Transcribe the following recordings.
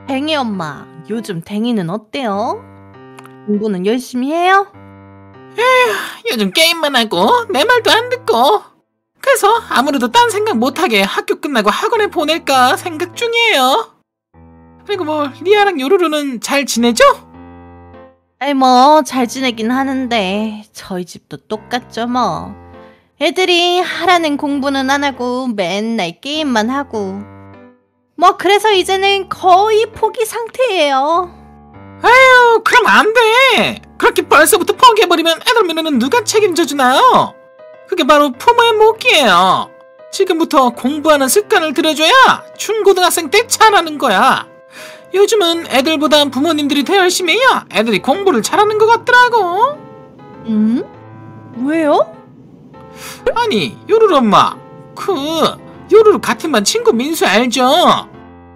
댕이 엄마, 요즘 댕이는 어때요? 공부는 열심히 해요? 요즘 게임만 하고 내 말도 안 듣고, 그래서 아무래도 딴 생각 못하게 학교 끝나고 학원에 보낼까 생각 중이에요. 그리고 뭐 리아랑 요루루는 잘 지내죠? 아이 뭐 잘 지내긴 하는데 저희 집도 똑같죠 뭐. 애들이 하라는 공부는 안 하고 맨날 게임만 하고 뭐 그래서 이제는 거의 포기 상태예요. 그럼 안 돼. 그렇게 벌써부터 포기해버리면 애들 미래는 누가 책임져 주나요? 그게 바로 부모의 몫이에요. 지금부터 공부하는 습관을 들여줘야 중고등학생 때 잘하는 거야. 요즘은 애들보다 부모님들이 더 열심히 해야 애들이 공부를 잘하는 것 같더라고. 왜요? 아니, 요루루 엄마, 요루루 같은 반 친구 민수 알죠?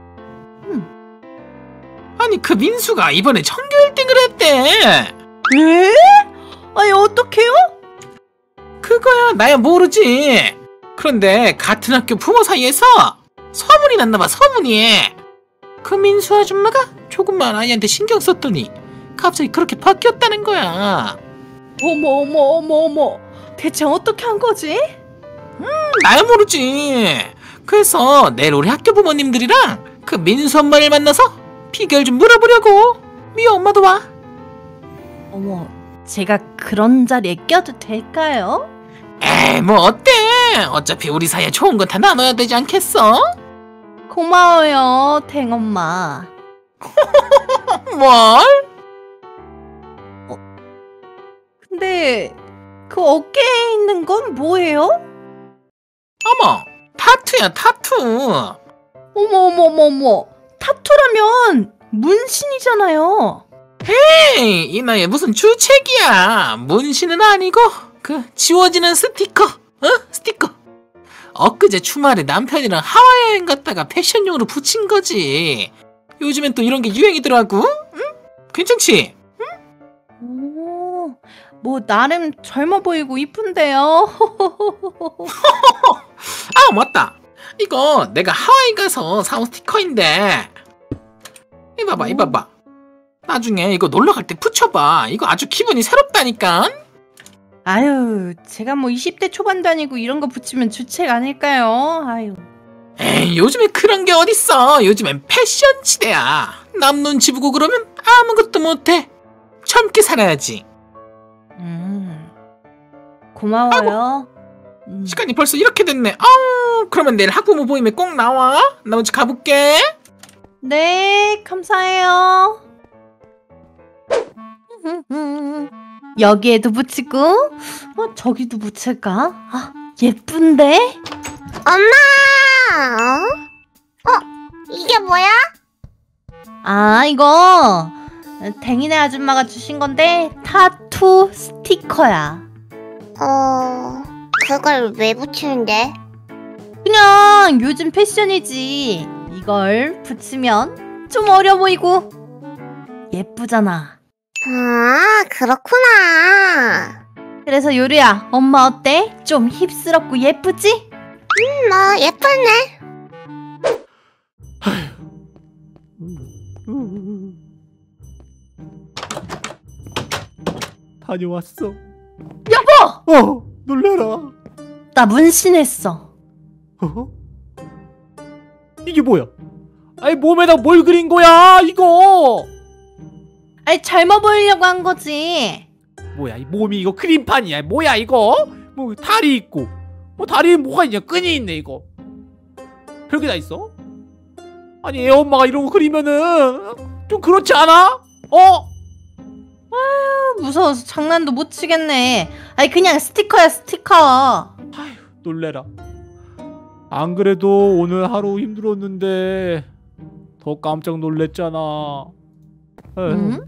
아니, 그 민수가 이번에 전교 1등을 했대. 에? 아니 어떡해요? 그거야 나야 모르지. 그런데 같은 학교 부모 사이에서 소문이 났나봐, 소문이. 그 민수 아줌마가 조금만 아이한테 신경 썼더니 갑자기 그렇게 바뀌었다는 거야. 어머 대체 어떻게 한 거지? 나야 모르지. 그래서 내일 우리 학교 부모님들이랑 그 민수 엄마를 만나서 비결 좀 물어보려고. 미호 엄마도 와. 어머, 제가 그런 자리에 껴도 될까요? 에이, 뭐 어때? 어차피 우리 사이에 좋은 거 다 나눠야 되지 않겠어? 고마워요, 댕엄마. 뭘? 근데 그 어깨에 있는 건 뭐예요? 어머, 타투야, 타투. 어머, 타투라면 문신이잖아요. 에이, 이 나이에 무슨 주책이야. 문신은 아니고 그 지워지는 스티커. 스티커. 엊그제 주말에 남편이랑 하와이 여행 갔다가 패션용으로 붙인 거지. 요즘엔 또 이런 게 유행이더라고. 응? 괜찮지? 오, 뭐 나름 젊어 보이고 이쁜데요. 아, 맞다. 이거 내가 하와이 가서 사온 스티커인데, 이봐봐. 나중에 이거 놀러 갈 때 붙여봐. 이거 아주 기분이 새롭다니까. 아유, 제가 뭐 20대 초반도 아니고 이런 거 붙이면 주책 아닐까요? 아유. 에이, 요즘에 그런 게 어딨어. 요즘엔 패션 시대야. 남 눈치 보고 그러면 아무것도 못해. 젊게 살아야지. 고마워요. 시간이 벌써 이렇게 됐네. 그러면 내일 학부모 모임에 꼭 나와. 나 먼저 가볼게. 네, 감사해요. 여기에도 붙이고, 저기도 붙일까? 아, 예쁜데? 엄마! 이게 뭐야? 아, 이거 댕이네 아줌마가 주신 건데 타투 스티커야. 그걸 왜 붙이는데? 그냥 요즘 패션이지. 이걸 붙이면 좀 어려 보이고 예쁘잖아. 아, 그렇구나. 그래서 요리야, 엄마 어때? 좀 힙스럽고 예쁘지? 뭐 예쁘네. 다녀왔어. 여보! 놀래라. 나 문신했어. 이게 뭐야? 아니 몸에다 뭘 그린 거야 이거? 아니 젊어 보이려고 한 거지. 뭐야 이 몸이 이거 그림판이야. 뭐야 이거? 뭐 다리 있고 뭐 다리에 뭐가 있냐? 끈이 있네 이거. 별게 다 있어? 아니 애 엄마가 이런 거 그리면은 좀 그렇지 않아? 무서워서 장난도 못 치겠네. 아니 그냥 스티커야 스티커. 아휴 놀래라. 안 그래도 오늘 하루 힘들었는데 더 깜짝 놀랬잖아. 응?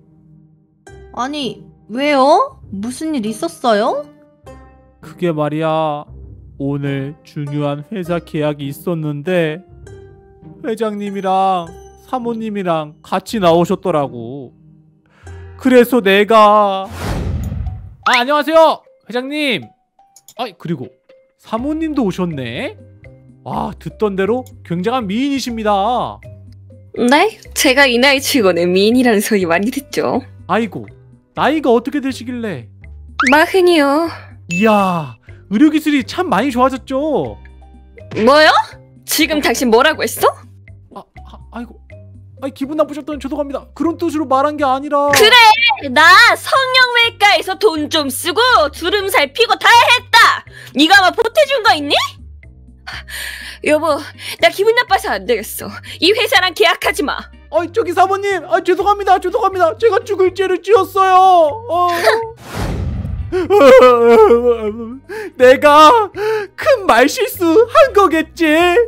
아니 왜요? 무슨 일 있었어요? 그게 말이야 오늘 중요한 회사 계약이 있었는데 회장님이랑 사모님이랑 같이 나오셨더라고. 그래서 내가 안녕하세요 회장님. 그리고 사모님도 오셨네. 듣던 대로 굉장한 미인이십니다. 네? 제가 이 나이 치고는 미인이라는 소리 많이 듣죠. 아이고, 나이가 어떻게 되시길래? 40이요. 이야, 의료기술이 참 많이 좋아졌죠? 뭐요? 지금 당신 뭐라고 했어? 아이고, 기분 나쁘셨다면 죄송합니다. 그런 뜻으로 말한 게 아니라. 그래! 나 성형외과에서 돈 좀 쓰고 주름살 피고 다 했다! 네가 뭐 보태준 거 있니? 여보, 나 기분 나빠서 안 되겠어. 이 회사랑 계약하지 마. 저기 사모님, 죄송합니다. 제가 죽을 죄를 지었어요. 내가 큰 말실수 한 거겠지.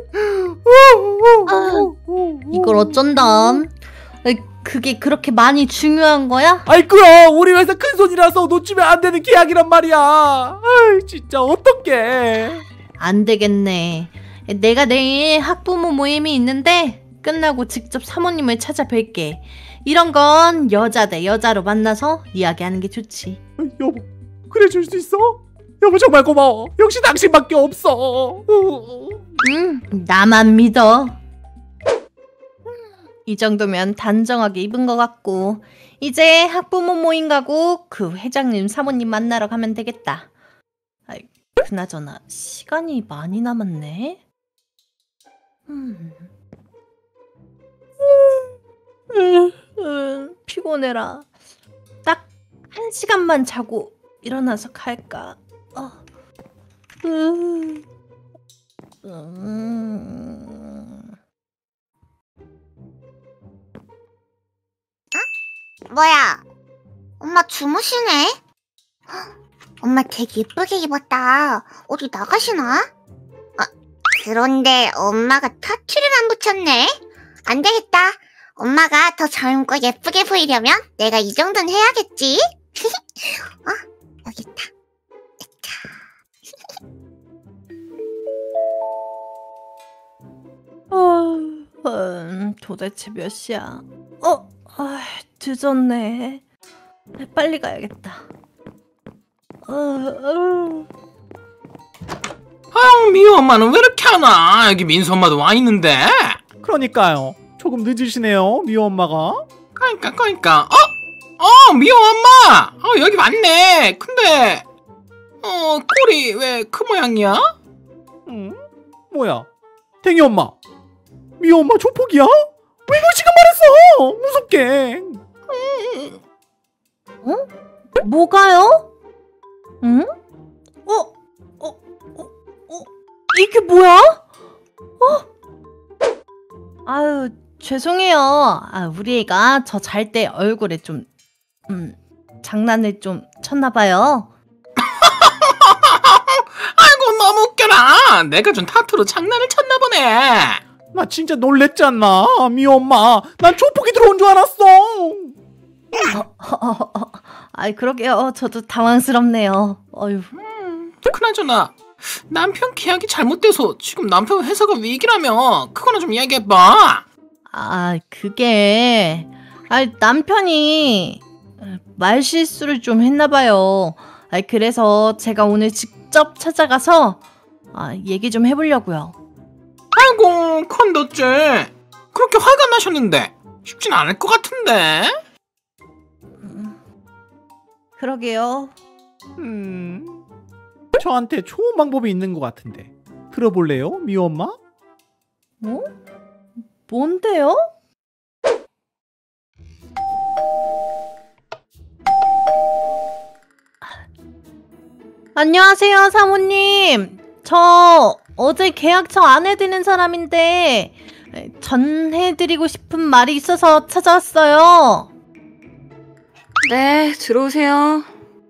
이걸 어쩐담? 그게 그렇게 많이 중요한 거야? 그럼 우리 회사 큰 손이라서 놓치면 안 되는 계약이란 말이야. 진짜 어떡해. 안 되겠네. 내가 내일 학부모 모임이 있는데 끝나고 직접 사모님을 찾아뵐게. 이런 건 여자 대 여자로 만나서 이야기하는 게 좋지. 여보, 그래 줄 수 있어? 여보 정말 고마워. 역시 당신밖에 없어. 나만 믿어. 이 정도면 단정하게 입은 것 같고 이제 학부모 모임 가고 그 회장님 사모님 만나러 가면 되겠다. 그나저나 시간이 많이 남았네. 피곤해라. 딱 1시간만 자고 일어나서 갈까? 뭐야? 엄마 주무시네? 헉, 엄마 되게 예쁘게 입었다. 어디 나가시나? 그런데 엄마가 타투를 안 붙였네? 안 되겠다. 엄마가 더 젊고 예쁘게 보이려면 내가 이 정도는 해야겠지? 여기 있다. 도대체 몇 시야? 늦었네. 빨리 가야겠다. 미호 엄마는 왜 이렇게 안 와? 여기 민수 엄마도 와 있는데. 그러니까요. 조금 늦으시네요, 미호 엄마가. 그러니까. 미호 엄마. 여기 왔네. 근데 꼴이 왜 그 모양이야? 뭐야? 댕이 엄마. 미호 엄마 조폭이야? 왜 이걸 지금 말했어? 무섭게. 뭐가요? 응? 이게 뭐야? 아유, 죄송해요. 우리 애가 저 잘 때 얼굴에 좀 장난을 좀 쳤나봐요. 아이고 너무 웃겨라. 내가 준 타투로 장난을 쳤나 보네. 나 진짜 놀랬잖아, 미호 엄마. 난 조폭이 들어온 줄 알았어. 그러게요. 저도 당황스럽네요. 어휴. 그나저나 남편 계약이 잘못돼서 지금 남편 회사가 위기라며. 그거나 좀 이야기해봐. 그게 남편이 말실수를 좀 했나봐요. 그래서 제가 오늘 직접 찾아가서 얘기 좀 해보려고요. 아이고 컨도째. 그렇게 화가 나셨는데 쉽진 않을 것 같은데. 그러게요. 저한테 좋은 방법이 있는 것 같은데 들어볼래요, 미호 엄마? 뭔데요? 안녕하세요, 사모님. 저 어제 계약서 안 해드린 사람인데 전해드리고 싶은 말이 있어서 찾아왔어요. 네, 들어오세요.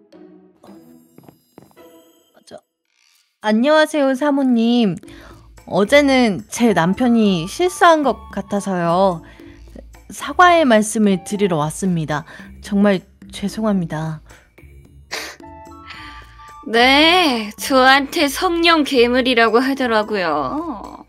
안녕하세요, 사모님. 어제는 제 남편이 실수한 것 같아서요. 사과의 말씀을 드리러 왔습니다. 정말 죄송합니다. 네, 저한테 성령 괴물이라고 하더라고요.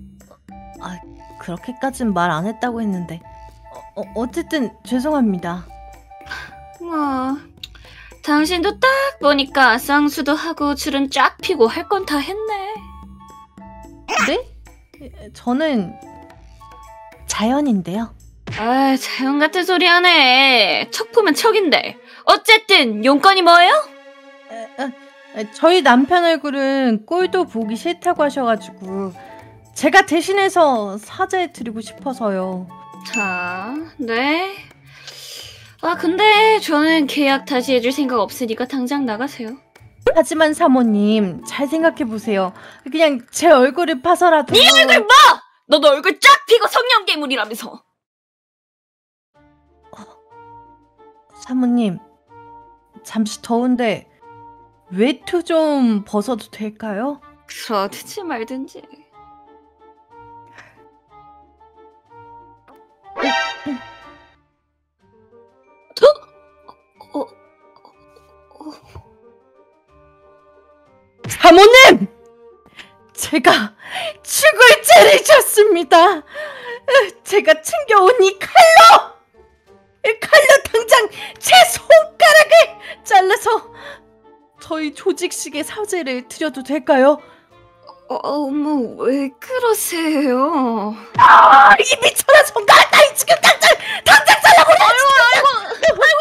그렇게까진 말 안 했다고 했는데 어쨌든 죄송합니다. 뭐, 당신도 딱 보니까 쌍수도 하고 줄은 쫙 피고 할 건 다 했네. 네? 저는 자연인데요. 아, 자연 같은 소리 하네. 척 보면 척인데. 어쨌든 용건이 뭐예요? 저희 남편 얼굴은 꼴도 보기 싫다고 하셔가지고 제가 대신해서 사죄해드리고 싶어서요. 자, 네. 아, 근데 저는 계약 다시 해줄 생각 없으니까 당장 나가세요. 하지만 사모님, 잘 생각해보세요. 그냥 제 얼굴을 파서라도... 네 얼굴 뭐! 너도 얼굴 쫙 피고 성냥괴물이라면서. 사모님, 잠시 더운데 외투 좀 벗어도 될까요? 그러든지 말든지. 사모님! 제가 죽을 죄를 졌습니다. 제가 챙겨온 이 칼로 당장 제 손가락을 잘라서 저희 조직식의 사죄를 드려도 될까요? 어머, 왜 그러세요? 이 미쳐라 손가락 따위 지금 당장 잘라버려! 아이고,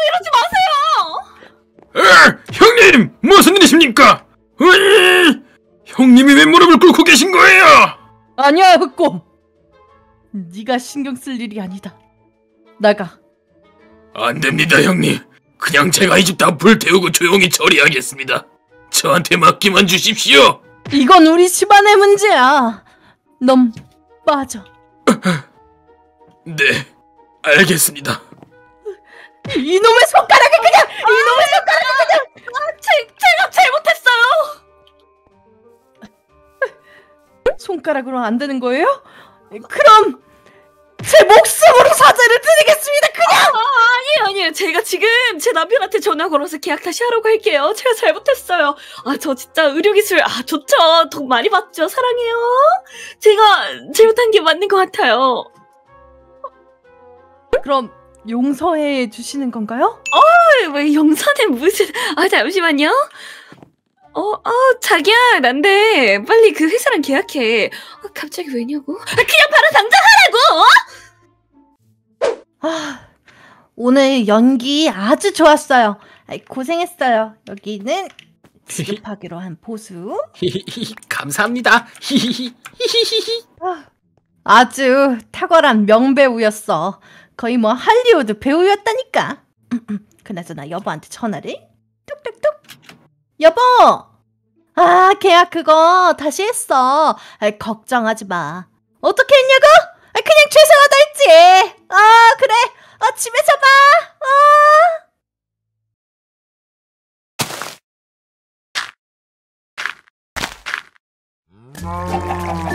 이러지 마세요! 형님! 무슨 일이십니까? 형님이 왜 무릎을 꿇고 계신 거예요? 아니야, 흑곰. 네가 신경 쓸 일이 아니다. 나가. 안 됩니다, 형님. 그냥 제가 이 집 다 불태우고 조용히 처리하겠습니다. 저한테 맡기만 주십시오. 이건 우리 집안의 문제야. 넌 빠져. 네, 알겠습니다. 이놈의 손가락을 그냥! 이놈의 손가락을 그냥! 제가 잘못했어요! 손가락으로 안 되는 거예요? 그럼 제 목숨으로 사죄를 드리겠습니다. 그냥! 아니에요. 제가 지금 제 남편한테 전화 걸어서 계약 다시 하라고 할게요. 제가 잘못했어요. 아, 저 진짜 의료기술, 좋죠. 돈 많이 받죠. 사랑해요. 제가 잘못한 게 맞는 것 같아요. 그럼 용서해 주시는 건가요? 왜 영사는 무슨... 잠시만요. 자기야, 난데 빨리 그 회사랑 계약해. 갑자기 왜냐고? 그냥 바로 당장 하라고! 오늘 연기 아주 좋았어요. 고생했어요. 여기는 지급하기로 한 보수. 감사합니다. 아주 탁월한 명배우였어. 거의 뭐 할리우드 배우였다니까. 그나저나 여보한테 전화를 뚝뚝뚝. 여보! 계약 그거 다시 했어. 걱정하지 마. 어떻게 했냐고? 그냥 죄송하다 했지. 그래. 집에서 봐.